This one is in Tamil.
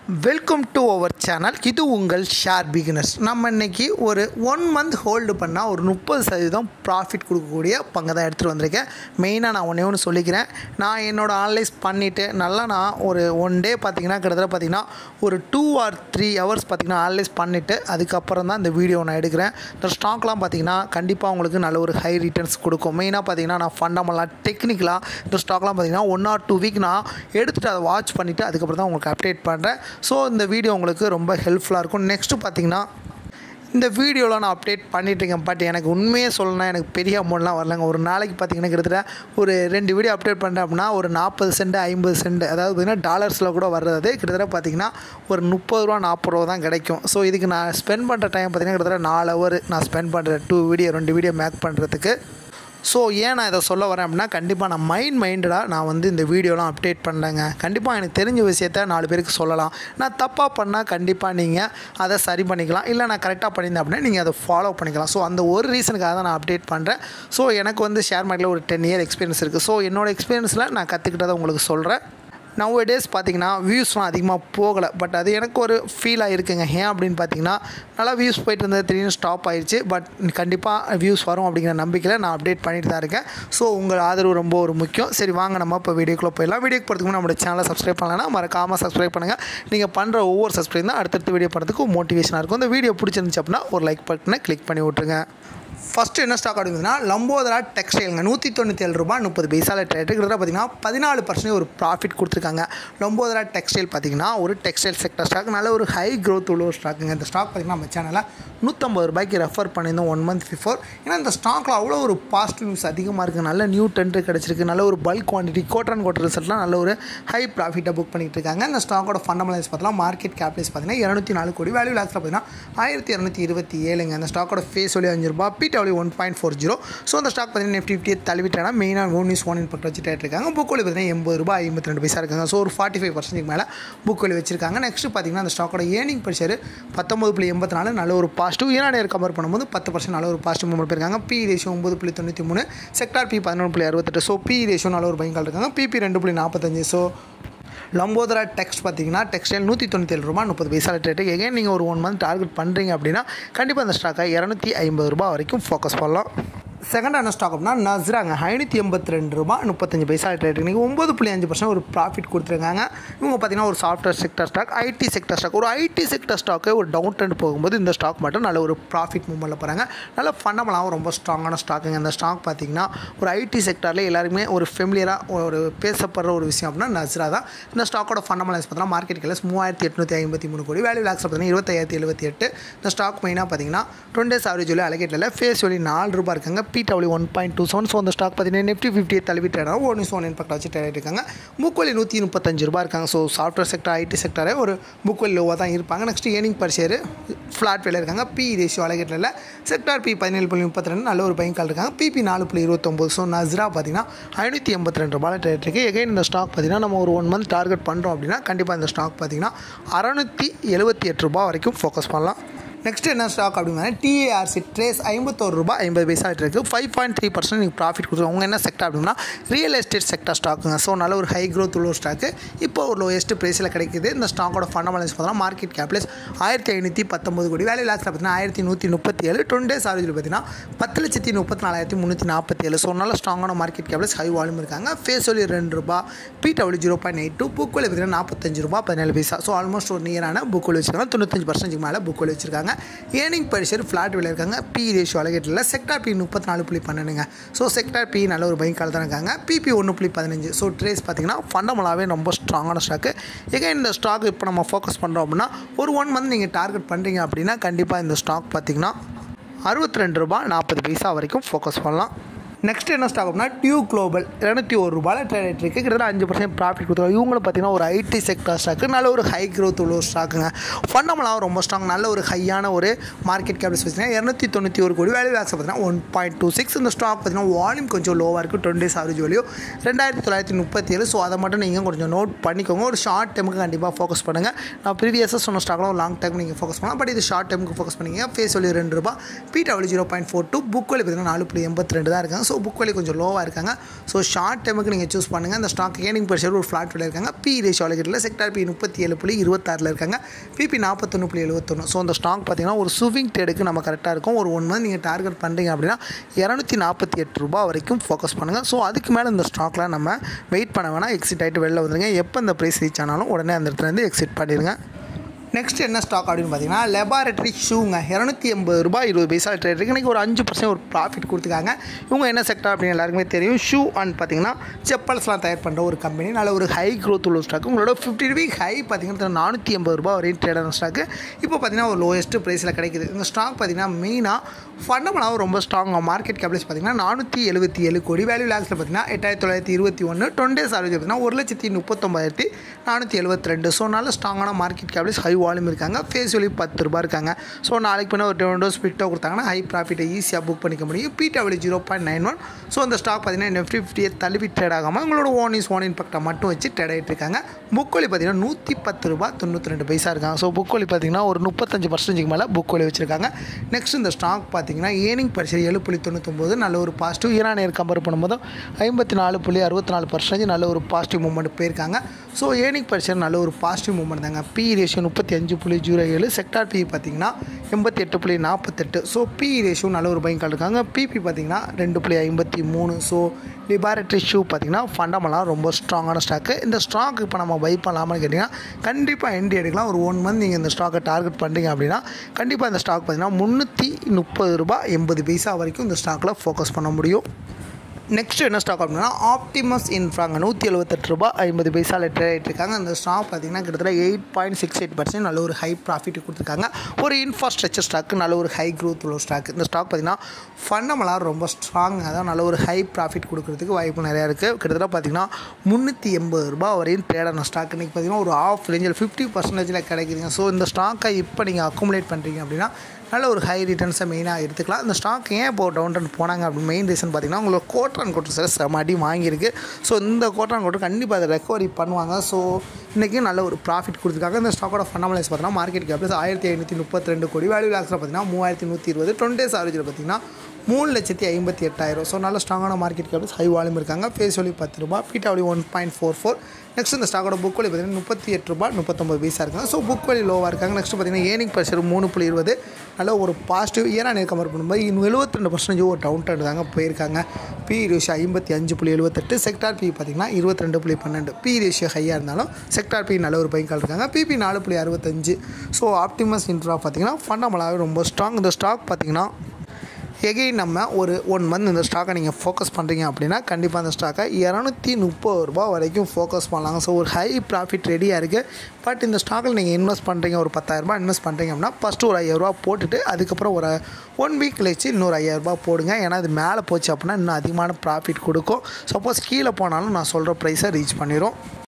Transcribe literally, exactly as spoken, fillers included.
Welcome to our channel. இது உங்கள் ஷேர் பிகினர்ஸ். நம்ம இன்றைக்கி ஒரு ஒன் மந்த் ஹோல்டு பண்ணால் ஒரு முப்பது சதவீதம் ப்ராஃபிட் கொடுக்கக்கூடிய பங்கு தான் எடுத்துகிட்டு வந்திருக்கேன். மெயினாக நான் ஒன்றே ஒன்று சொல்லிக்கிறேன். நான் என்னோடய அனலைஸ் பண்ணிவிட்டு நல்லா நான் ஒரு ஒன் டே பார்த்திங்கன்னா கிட்டத்தட்ட பார்த்திங்கன்னா ஒரு டூ ஆர் த்ரீ ஹவர்ஸ் பார்த்திங்கன்னா அனலைஸ் பண்ணிவிட்டு அதுக்கப்புறம் தான் இந்த வீடியோ நான் எடுக்கிறேன். இந்த ஸ்டாக்லாம் பார்த்திங்கன்னா கண்டிப்பாக உங்களுக்கு நல்ல ஒரு ஹை ரிட்டர்ன்ஸ் கொடுக்கும். மெயினாக பார்த்திங்கன்னா நான் ஃபண்டமெண்டலாக டெக்னிக்கலாக இந்த ஸ்டாக்லாம் பார்த்திங்கன்னா ஒன் ஆர் டூ வீக் நான் எடுத்துகிட்டு அதை வாட்ச் பண்ணிவிட்டு அதுக்கப்புறம் தான் உங்களுக்கு அப்டேட் பண்ணுறேன். ஸோ இந்த வீடியோ உங்களுக்கு ரொம்ப ஹெல்ப்ஃபுல்லாக இருக்கும். நெக்ஸ்ட்டு பார்த்திங்கன்னா இந்த வீடியோவில் நான் அப்டேட் பண்ணிட்டுருக்கேன். பட் எனக்கு உண்மையே சொல்லணும்னா எனக்கு பெரிய அமௌண்ட்லாம் வரலங்க. ஒரு நாளைக்கு பார்த்திங்கன்னா கிட்டத்தட்ட ஒரு ரெண்டு வீடியோ அப்டேட் பண்ணுறேன் அப்படின்னா ஒரு நாற்பது சென்ட் ஐம்பது சென்ட் அதாவது பார்த்திங்கன்னா டாலர்ஸில் கூட வர்றது கிட்டத்தட்ட பார்த்திங்கன்னா ஒரு முப்பது ரூபா நாற்பது ரூபா தான் கிடைக்கும். ஸோ இதுக்கு நான் ஸ்பெண்ட் பண்ணுற டைம் பார்த்திங்கன்னா கிட்டத்தட்ட நாலு ஹவர் நான் ஸ்பெண்ட் பண்ணுறேன் டூ வீடியோ ரெண்டு வீடியோ மேக் பண்ணுறதுக்கு. ஸோ ஏன் நான் இதை சொல்ல வரேன் அப்படின்னா கண்டிப்பாக நான் மைண்ட் மைண்டடாக நான் வந்து இந்த வீடியோலாம் அப்டேட் பண்ணேங்க. கண்டிப்பாக எனக்கு தெரிஞ்ச விஷயத்த நாலு பேருக்கு சொல்லலாம். நான் தப்பாக பண்ணால் கண்டிப்பாக நீங்கள் அதை சரி பண்ணிக்கலாம். இல்லை நான் கரெக்டாக பண்ணியிருந்தேன் அப்படின்னா நீங்கள் அதை ஃபாலோ பண்ணிக்கலாம். ஸோ அந்த ஒரு ரீசனுக்காக தான் நான் அப்டேட் பண்ணுறேன். ஸோ எனக்கு வந்து ஷேர் மார்க்கெட்டில் ஒரு டென் இயர் எக்ஸ்பீரியன்ஸ் இருக்குது. ஸோ என்னோடய எக்ஸ்பீரியன்ஸில் நான் கற்றுக்கிட்டதை உங்களுக்கு சொல்கிறேன். நவ் டேஸ் பார்த்திங்கன்னா வியூஸ்லாம் அதிகமாக போகலை. பட் அது எனக்கு ஒரு ஃபீலாக இருக்குங்க. ஏன் அப்படின்னு பார்த்தீங்கன்னா நல்லா வியூஸ் போயிட்டு இருந்தது திடீர்னு ஸ்டாப் ஆயிடுச்சு. பட் கண்டிப்பாக வியூஸ் வரும் அப்படிங்கிற நம்பிக்கையில் நான் அப்டேட் பண்ணிட்டு தான் இருக்கேன். ஸோ உங்கள் ஆதரவு ரொம்ப ஒரு முக்கியம். சரி வாங்க நம்ம இப்போ வீடியோக்குள்ளே போயிடலாம். வீடியோக்கு போகிறதுக்கு நம்மளோட சேனலை சப்ஸ்கிரைப் பண்ணலன்னா மறக்காமல் சப்ஸ்கிரைப் பண்ணுங்கள். நீங்கள் பண்ணுற ஒவ்வொரு சப்ஸ்கிரைப் தான் அடுத்தடுத்து வீடியோ பண்ணுறதுக்கு மோட்டிவேஷனாக இருக்கும். இந்த வீடியோ பிடிச்சிருந்துச்சு அப்படின்னா ஒரு லைக் பட்டனை கிளிக் பண்ணி விட்ருங்க. ஃபஸ்ட்டு என்ன ஸ்டாக் அப்படிங்கன்னா லம்போதரா டெக்ஸ்டைலுங்க. நூற்றி தொண்ணூற்றி ஏழு ரூபா முப்பது பைசாவில் ட்ரேட் கிட்டத்தட்ட பார்த்திங்கன்னா பதினாலு பர்சன்ட் ஒரு ப்ராஃபிட் கொடுத்துருக்காங்க. லம்போதரா டெக்ஸ்டைல் பார்த்திங்கன்னா ஒரு டெக்ஸ்டைல் செக்டர் ஸ்டாக், நல்ல ஒரு ஹை க்ரோத் உள்ள ஒரு ஸ்டாக்குங்க. இந்த ஸ்டாக் பார்த்திங்கன்னா நம்ம சேனலில் நூற்றம்பது ரூபாய்க்கு ரெஃபர் பண்ணியிருந்தோம் ஒன் மந்த் பிஃபோர். ஏன்னா இந்த ஸ்டாக்கில் அவ்வளோ ஒரு பாசிட்டிவ் நியூஸ் அதிகமாக இருக்குது. நல்ல நியூ டென்ட் கிடச்சிருக்கு. நல்ல ஒரு bulk quantity quarter and quarter ரிசல்ட்லாம் நல்ல ஒரு ஹை ப்ராஃபிட்டாக புக் பண்ணிகிட்டு இருக்காங்க. இந்த ஸ்டாக்கோட ஃபண்டமெண்டல்ஸ் பார்த்தலாம் மார்க்கெட் கேப்லைஸ் பார்த்திங்கன்னா இரநூத்தி நாலு கோடி, வேல்யூ லாக்ஸில் பார்த்திங்கன்னா ஆயிரத்தி இரநூத்தி இருபத்தி ஏழுங்க. இந்த ஸ்டாக்கோட ஃபேஸ் வேல்யூ அஞ்சு ரூபா, PW one point four zero. So அந்த ஸ்டாக் பார்த்தீங்கன்னா நிஃப்டி ஃபிஃப்டியை தள்ளிவிட்டாங்கன்னா மெயினாக ஒன் நியூஸ் ஒன் இன்பெக்ட் வச்சுட்டு இருக்காங்க. புக் வேல்யூ பார்த்தீங்கன்னா எண்பது ரூபாய் ஐம்பத்தி ரெண்டு பைசா இருக்காங்க. ஸோ ஒரு ஃபார்ட்டி ஃபைவ் பர்சன்ட் மேலே புக் வேல்யூ வச்சிருக்காங்க. நெக்ஸ்ட் பார்த்தீங்கன்னா அந்த ஸ்டாக்கோட ஏர்னிங் பர் ஷேர் பத்தொம்பது புள்ளி எண்பத்தி நாலு நல்ல ஒரு பாசிட்டிவ். ஈரானியர் கம்பேர் பண்ணும்போது பத்து பர்சன்ட் நல்ல ஒரு பாசிட்டிவ் மூவ்மெண்ட் போயிருக்காங்க. பி ரேஷியோ ஒம்பது புள்ளி தொண்ணூற்றி மூணு, செக்டார் பி பதினொன்று புள்ளி அறுபத்தெட்டு. ஸோ பி ரேஷியோ நல்ல ஒரு பயங்கால் இருக்காங்க. பிபி ரெண்டு புள்ளி நாற்பத்தஞ்சு. ஸோ லம்போதரா டெக்ஸ்ட் பார்த்திங்கன்னா டெக்ஸ்டைல் நூற்றி தொண்ணூற்றி ஏழு ரூபா முப்பது பைசாவில் ட்ரேட்டு. எகைன் நீங்கள் ஒரு ஒன் மந்த் டார்கெட் பண்ணுறீங்க அப்படின்னா கண்டிப்பாக அந்த ஸ்டாக்கை இரநூத்தி ஐம்பது ரூபா வரைக்கும் ஃபோக்கஸ் பண்ணலாம். செகண்டான ஸ்டாக் அப்படின்னா நஸ்ராங்க. ஐநூற்றி எண்பத்தி ரெண்டு ரூபா முப்பத்தஞ்சு பைசா ரேட் நீங்கள் ஒம்பது புள்ளி அஞ்சு பர்சன்ட் ஒரு ப்ராஃபிட் கொடுத்துருக்காங்க. இவங்க பார்த்தீங்கன்னா ஒரு software sector stock, IT sector stock. ஒரு ஐடி செக்டர் ஸ்டாக்கு ஒரு டவுன் ட்ரெண்ட் போகும்போது இந்த ஸ்டாக் மட்டும் நல்ல ஒரு ப்ராஃபிட் மூவ்மெண்ட்டில் போகிறாங்க. நல்ல ஃபண்டமெண்டலாகவும் ரொம்ப ஸ்ட்ராங்கான ஸ்டாக்குங்க. இந்த ஸ்டாக் பார்த்திங்கன்னா ஒரு ஐடி செக்டரில் எல்லாருமே ஒரு ஃபெமிலியராக ஒரு பேசப்படுற ஒரு விஷயம் அப்படின்னா நஸ்ரா தான். இந்த ஸ்டாக்கோட ஃபண்டமெண்டல்ஸ் பார்த்தீங்கன்னா மார்க்கெட் கேஸ் மூவாயிரத்தி எட்நூற்றி ஐம்பத்தி மூணு கோடி, வேல்யூ லாக்ஸ் பார்த்தீங்கன்னா இருபத்தாயிரத்தி எழுபத்தி எட்டு. இந்த ஸ்டாக் மெயினாக பார்த்தீங்கன்னா டுவெண்ட்டி டேஸ் ஆவரேஜ் வேல்யூ அலகேட்டில் ஃபேஸ் வேல்யூ நாலு ரூபா இருக்காங்க. PW one point two seven. So அந்த ஸ்டாக் பார்த்தீங்கன்னா நிஃப்டி ஃபிஃப்டியை தள்ளிவிட்டு ஒன் நியூஸ் ஒன் இன்பெக்ட் வச்சு ட்ரேட் இருக்காங்க. புக் வேல்யூ நூற்றி முப்பத்தஞ்சு ரூபா இருக்காங்க. ஸோ சாஃப்ட்வேர் செக்டர் ஐடி செக்டரே ஒரு புக் வேல்யூ லோவாக தான் இருப்பாங்க. Next earning per share flat வேலை இருக்காங்க. பி ரேஷியோ அலகேட்டில் செக்டார் பி பதினேழு புள்ளி முப்பத்தி ரெண்டு நல்ல ஒரு பயங்கால் இருக்காங்க. பிபி நாலு புள்ளி இருபத்தொம்போது. ஸோ நஸ்ரா பார்த்தீங்கன்னா ஐநூற்றி எண்பத்தி ரெண்டு ரூபாய் ட்ரேட் இருக்குது. எகைன் இந்த ஸ்டாக் பார்த்தீங்கன்னா நம்ம ஒரு ஒன் மந்த் டார்கெட் பண்ணுறோம் அப்படின்னா கண்டிப்பாக இந்த ஸ்டாக் பார்த்தீங்கன்னா அறுநூற்றி எழுபத்தி எட்டு ரூபா வரைக்கும் ஃபோக்கஸ் பண்ணலாம். நெக்ஸ்ட் என்ன ஸ்டாக் அப்படின்னா டிஏஆர்சி ட்ரேஸ் ஐம்பத்தோரு ரூபாய் ஐம்பது பைசா இருக்குது. ஃபைவ் பாயிண்ட் த்ரீ பர்சன்ட் நீங்கள் ப்ராஃபிட் கொடுத்துருவோம். அவங்க என்ன செக்டர் அப்படின்னா ரியல் எஸ்டேட் செக்டர் ஸ்டாக்குங்க. ஸோ நல்ல ஒரு ஹை க்ரோத் உள்ள ஒரு ஸ்டாக்கு இப்போ ஒரு லோயஸ்ட் ப்ரைஸில் கிடைக்குது. இந்த ஸ்டாக்கோட ஃபண்டமெண்டல்ஸ் பார்த்தீங்கன்னா மார்க்கெட் கேப்லைஸ் ஆயிரத்தி ஐநூற்றி பத்தொம்பது கோடி, வேல்யூ லாக்ஸில் பார்த்தீங்கன்னா ஆயிரத்தி நூற்றி முப்பத்தி ஏழு. டுவெண்ட்டி டேஸ் ஆவரேஜில் பார்த்தீங்கன்னா பத்து லட்சத்தி முப்பத்தி நாலாயிரத்தி முந்நூற்றி நாற்பத்தி ஏழு. ஸோ நல்ல ஸ்ட்ராங்கான மார்க்கெட் கேப்லைஸ் ஹை வால்யூம் இருக்காங்க. ஃபேஸ் வேல்யூ ரெண்டு ரூபா, PW zero point eight two, book value பார்த்தீங்கன்னா நாற்பத்தஞ்சு ரூபா பதினேழு பைசா. ஸோ ஆல்மோஸ்ட் ஒரு நியரான புக் வேல்யூ வச்சிருக்காங்க. தொண்ணூத்தஞ்சு பர்சன்ட் மேலே புக் வேல்யூ வச்சிருக்காங்க. ஏர்னிங் பர் ஷேர் ஃப்ளாட் வேலை இருக்காங்க. பி ரேஷியோ அலகேட்டில் செக்டார் பி முப்பத்தி நாலு புள்ளி பன்னெண்டுங்க. ஸோ செக்டார் பி நல்ல ஒரு பயங்கால் தான் இருக்காங்க. பிபி ஒன்று புள்ளி பதினஞ்சு. ஸோ ட்ரேஸ் பார்த்திங்கன்னா ஃபண்டமெண்டலாகவே ரொம்ப ஸ்ட்ராங்கான ஸ்டாக்கு. எகைன் இந்த ஸ்டாக் இப்போ நம்ம ஃபோக்கஸ் பண்ணுறோம் அப்படின்னா ஒரு ஒன் மந்த் நீங்கள் டார்கெட் பண்ணுறீங்க அப்படின்னா கண்டிப்பாக இந்த ஸ்டாக் பார்த்திங்கன்னா அறுபத்தி ரெண்டு ரூபா நாற்பது பைசா வரைக்கும் ஃபோக்கஸ் பண்ணலாம். நெக்ஸ்ட் என்ன ஸ்டாக் அப்படின்னா டியூ குளோபல் இரநூத்தி ஒரு ரூபாயில் ட்ரேட் இருக்குது. கிட்டத்தட்ட அஞ்சு பர்சன்ட் ப்ராஃபிட் கொடுத்துருக்காங்க. இவங்களும் பார்த்தீங்கன்னா ஒரு ஐடி செக்டர் ஸ்டாக்கு, நல்ல ஒரு ஹை க்ரோத் உள்ள ஒரு ஸ்டாக்குங்க. ஃபண்டமெண்டலாக ரொம்ப ஸ்ட்ராங், நல்ல ஒரு ஹையான ஒரு மார்க்கெட் கேப்ஸ் வச்சுருக்காங்க. இரநூத்தி தொண்ணூற்றி ஒரு கோடி, வேல்யூ லாக்ஸ் பார்த்தீங்கன்னா ஒன் பாயிண்ட் டூ சிக்ஸ். இந்த ஸ்டாக் பார்த்தீங்கன்னா வால்யூம் கொஞ்சம் லோவாக இருக்குது. டுவெண்ட்டி டேஸ் ஆவரேஜ் வேல்யூ ரெண்டாயிரத்தி தொள்ளாயிரத்தி முப்பத்தி ஏழு. ஸோ அதை மட்டும் நீங்கள் கொஞ்சம் நோட் பண்ணிக்கோங்க. ஒரு ஷார்ட் டைமுக்கு கண்டிப்பாக ஃபோக்கஸ் பண்ணுங்கள். நான் ப்ரீவியஸாக சொன்ன ஸ்டாக்லாம் ஒரு லாங் டைம் நீங்கள் ஃபோக்கஸ் பண்ணலாம். பட் இது ஷார்ட் டைமுக்கு ஃபோக்கஸ் பண்ணிங்க. ஃபேஸ் வேல்யூ ரெண்டு ரூபா, PW zero point four two, book value பார்த்தீங்கன்னா நாலு புள்ளி எண்பத்தி ரெண்டு தான் இருக்காங்க. ஸோ புக் வேல்யூ கொஞ்சம் லோவாக இருக்காங்க. ஸோ ஷார்ட் டைமுக்கு நீங்கள் சூஸ் பண்ணுங்கள். இந்த ஸ்டாக் ஏர்னிங் பெர் ஷேர் ஒரு ஃப்ளாட் வேலை இருக்காங்க. பி ரேஷியோ அலகேட்டில் செக்டார் பி முப்பத்தி ஏழு புள்ளி இருபத்தாறில் இருக்காங்க. பிபி நாற்பத்தொன்று புள்ளி எழுபத்தொன்று. ஸோ அந்த ஸ்டாக் பார்த்தீங்கன்னா ஒரு ஸ்விங் ட்ரேடுக்கு நம்ம கரெக்டாக இருக்கும். ஒரு ஒன் மந்த் நீங்கள் டார்கெட் பண்ணுறீங்க அப்படின்னா இரநூத்தி நாற்பத்தி எட்டு ரூபா வரைக்கும் ஃபோக்கஸ் பண்ணுங்கள். ஸோ அதுக்கு மேலே இந்த ஸ்டாக்கில் நம்ம வெயிட் பண்ண வேணால் எக்ஸிட் ஆகிட்டு வெளில வந்துருங்க. எப்போ இந்த ப்ரைஸ் ரீச் ஆனாலும் உடனே அந்த இடத்துலேருந்து எக்ஸிட் பண்ணிடுங்க. நெக்ஸ்ட் என்ன ஸ்டாக் அப்படின்னு பார்த்தீங்கன்னா லெபார்டரி ஷூங்க இரநூத்தி எண்பது ரூபாய் இருபது பைசா ட்ரேட் இருக்குது. இன்றைக்கி ஒரு அஞ்சு பர்சன்ட் ஒரு ப்ராஃபிட் கொடுத்துருக்காங்க. இவங்க என்ன செக்டார் அப்படின்னு எல்லாருக்குமே தெரியும். ஷூ அண்ட் பார்த்தீங்கன்னா செப்பல்ஸ்லாம் தயார் பண்ணுற ஒரு கம்பெனி. நல்ல ஒரு ஹை க்ரோத் உள்ள ஸ்டாக். உங்களோட ஃபிஃப்டி வீக் ஹை பார்த்தீங்கன்னா நானூற்றி எண்பது ரூபா வரையும் ட்ரேட் ஆன ஸ்டாக்கு இப்போ பார்த்தீங்கன்னா ஒரு லோயஸ்ட் ப்ரைஸில் கிடைக்குது. இந்த ஸ்டாக் பார்த்தீங்கன்னா மெயினாக ஃபண்டமெண்டாகவும் ரொம்ப ஸ்ட்ராங்காக மார்க்கெட் கேபிடேஜ் பார்த்தீங்கன்னா நானூற்றி எழுபத்தி ஏழு கோடி வேல்யூ லாக்ஸில் பார்த்தீங்கன்னா எட்டாயிரத்தி தொள்ளாயிரத்தி இருபத்தி ஒன்று டுவெண்ட்டி டேஸ் ஆவரேஜ் பார்த்தீங்கன்னா ஒரு லட்சத்தி முப்பத்தொம்பதாயிரத்தி நானூற்றி எழுபத்தி ரெண்டு. ஸோ நல்ல ஸ்ட்ராங்கான மார்க்கெட் கேபிடேஜ் ஹை வால்யூம் இருக்காங்க. ஃபேஸ் வேல்யூ பத்து ரூபா இருக்காங்க. ஸோ நாளைக்கு பண்ண ஒரு டெவன் டோஸ் ஸ்பிட்டோ கொடுத்தாங்கன்னா ஹை ப்ராஃபிட்டை ஈஸியாக புக் பண்ணிக்க முடியும். Beta value zero point nine one. So அந்த ஸ்டாக் பார்த்தீங்கன்னா நிஃப்டி ஃபிஃப்டியை தள்ளுவி ட்ரேட் ஆகாமல் உங்களோட ஓன் இஸ் ஓன் இம்பேக்டை மட்டும் வச்சு ட்ரேட் ஆகிட்டு இருக்காங்க. புக் வேல்யூ பார்த்தீங்கன்னா நூற்றி பத்து ரூபா தொண்ணூற்றி ரெண்டு பைசா இருக்காங்க. ஸோ புக் வேல்யூ பார்த்தீங்கன்னா ஒரு முப்பத்தஞ்சு பர்சன்டேஜுக்கு மேலே புக் வேல்யூ வச்சிருக்காங்க. நெக்ஸ்ட் இந்த ஸ்டாக் பார்த்தீங்கன்னா ஏர்னிங் பெர் ஷேர் ஏழு புள்ளி தொண்ணூத்தொம்பது நல்ல ஒரு பாசிட்டிவ். ஈரானியர் கம்பேர் பண்ணும்போது ஐம்பத்தி நாலு புள்ளி அறுபத்தி நாலு பர்சன்டேஜ் நல்ல ஒரு பாசிட்டிவ் மூவ்மெண்ட் போயிருக்காங்க. ஸோ ஏர்னிங் பெர் ஷேர் நல்ல ஒரு பாசிட்டிவ் மூவ்மெண்ட் தாங்க. பி ரேஷியோ முப்பத்தி அஞ்சு புள்ளி ஜீரோ ஏழு. செக்டார் பி பார்த்தீங்கன்னா எண்பத்தி எட்டு புள்ளி நாற்பத்தெட்டு. ஸோ பி ரேஷியோ நல்ல ஒரு பையன் இருக்காங்க. பிபி பார்த்தீங்கன்னா ரெண்டு புள்ளி ஐம்பத்தி மூணு. ஸோ லிபார்டரி ஷூ பார்த்தீங்கன்னா ஃபண்டமெண்டாக ரொம்ப ஸ்ட்ராங்கான ஸ்டாக்கு. இந்த ஸ்டாக் இப்போ நம்ம பை பண்ணலாமான்னு கேட்டிங்கன்னா கண்டிப்பாக என்ட்ரி எடுக்கலாம். ஒரு ஒன் மந்த் நீங்கள் இந்த ஸ்டாக்கை டார்கெட் பண்ணுறீங்க அப்படின்னா கண்டிப்பாக இந்த ஸ்டாக் பார்த்தீங்கன்னா முந்நூற்றி முப்பது ரூபா எண்பது பைசா வரைக்கும் இந்த ஸ்டாக்கில் ஃபோக்கஸ் பண்ண முடியும். நெக்ஸ்ட் என்ன ஸ்டாக் அப்படின்னா ஆப்டிமஸ் இன்ஃப்ராங்க நூற்றி எழுபத்தெட்டு ரூபா ஐம்பது பைசாவில் ட்ரேட் ஆகிட்டு இருக்காங்க. அந்த ஸ்டாக் பார்த்தீங்கன்னா கிட்டத்தட்ட eight point six eight percent நல்ல ஒரு ஹை ப்ராஃபிட் கொடுத்துருக்காங்க. ஒரு இன்ஃப்ராஸ்ட்ரக்சர் ஸ்டாக்கு நல்ல ஒரு ஹை க்ரோத் உள்ள ஸ்டாக். இந்த ஸ்டாக் பார்த்தீங்கன்னா ஃபண்டமெண்டாக ரொம்ப ஸ்ட்ராங். அதான் நல்ல ஒரு ஹை ப்ராஃபிட் கொடுக்கறதுக்கு வாய்ப்பு நிறையா இருக்குது. கிட்டத்தட்ட பார்த்தீங்கன்னா முந்நூற்றி எண்பது ரூபா வரையும் ட்ரேட் ஆன ஸ்டாக் இன்றைக்கி பார்த்தீங்கன்னா ஒரு ஆஃப் ரேஞ்சில் ஃபிஃப்டி பர்சன்டேஜில் கிடைக்குதுங்க. ஸோ இந்த ஸ்டாக்கை இப்போ நீங்கள் அக்குமுலேட் பண்ணுறீங்க அப்படின்னா நல்ல ஒரு ஹை ரிட்டர்ன்ஸை மெயினாக எடுத்துக்கலாம். இந்த ஸ்டாக் ஏன் இப்போ டவுன் ட்ரெண்ட் போனாங்க அப்படின்னு மெயின் ரீசன் பார்த்தீங்கன்னா உங்களுக்கு கோட்டர் அண்ட் கோட்டர் சார் செம அடி வாங்கியிருக்கு. ஸோ இந்த கோட்டர் அண்ட் கோட்டர் கண்டிப்பாக அதை ரெக்கவரி பண்ணுவாங்க. ஸோ இன்றைக்கி நல்ல ஒரு ப்ராஃபிட் கொடுத்துருக்காங்க. இந்த ஸ்டாக்கோட ஃபண்டமெண்டல்ஸ் பார்த்தீங்கன்னா மார்க்கெட் கேபிள்ஸ் ஆயிரத்தி ஐநூற்றி முப்பத்தி ரெண்டு கோடி வேல்யூ லாக்ஸில் பார்த்தீங்கன்னா மூவாயிரத்தி நூற்றி இருபது டுவெண்ட்டி டேஸ் ஆவரேஜில் பார்த்தீங்கன்னா மூணு லட்சத்தி ஐம்பத்தி எட்டாயிரம். ஸோ நல்ல ஸ்ட்ராங்கான மார்க்கெட் கேபிள்ஸ் ஹை வால்யூம் இருக்காங்க. ஃபேஸ் வேல்யூ பத்து ரூபா. Beta value one point four four. Next இந்த ஸ்டாக்கோட புக் வேல்யூ பார்த்தீங்கன்னா முப்பத்தி எட்டு ரூபா முப்பத்தொம்பது பைசா இருக்காங்க. ஸோ புக் வேல்யூ லோவாக இருக்காங்க. நெக்ஸ்ட் பார்த்தீங்கன்னா ஏர்னிங் பெர் ஷேர் மூணு புள்ளி இருபது நல்ல ஒரு பாசிட்டிவ். ஈரானியர் கம்பேர் பண்ணும்போது இன்னும் எழுபத்தி ரெண்டு பர்சன்டேஜ் ஒரு டவுன் ட்ரெண்ட் தாங்க போயிருக்காங்க. பி ரேஷியோ ஐம்பத்தி அஞ்சு புள்ளி எழுபத்தெட்டு. செக்டார் பி பார்த்தீங்கன்னா இருபத்தி ரெண்டு புள்ளி பன்னெண்டு. பி ரேஷியோ ஹையாக இருந்தாலும் செக்டார் பி நல்ல ஒரு பையன்கால் இருக்காங்க. பிபி நாலு புள்ளி அறுபத்தஞ்சு. ஸோ ஆப்டிமஸ் இன்ட்ரா பார்த்தீங்கன்னா ஃபண்டமெண்டாகவே ரொம்ப ஸ்ட்ராங். இந்த ஸ்டாக் பார்த்தீங்கன்னா எகைன் நம்ம ஒரு ஒன் மந்த் இந்த ஸ்டாக்கை நீங்கள் ஃபோக்கஸ் பண்ணுறீங்க அப்படின்னா கண்டிப்பாக அந்த ஸ்டாக்கை இரநூத்தி முப்பது ரூபா வரைக்கும் ஃபோக்கஸ் பண்ணலாங்க. ஸோ ஒரு ஹை ப்ராஃபிட் ரெடியாக இருக்குது. பட் இந்த ஸ்டாக்கில் நீங்கள் இன்வெஸ்ட் பண்ணுறீங்க ஒரு பத்தாயிரரூபா இன்வெஸ்ட் பண்ணுறீங்க அப்படின்னா ஃபஸ்ட்டு ஒரு ஐயாயிரரூபா போட்டுட்டு அதுக்கப்புறம் ஒரு ஒன் வீக் கழிச்சு இன்னொரு ஐயாயிரரூபா போடுங்க. ஏன்னா இது மேலே போச்சு அப்படின்னா இன்னும் அதிகமான ப்ராஃபிட் கொடுக்கும். சப்போஸ் கீழே போனாலும் நான் சொல்கிற ப்ரைஸை ரீச் பண்ணிடும்.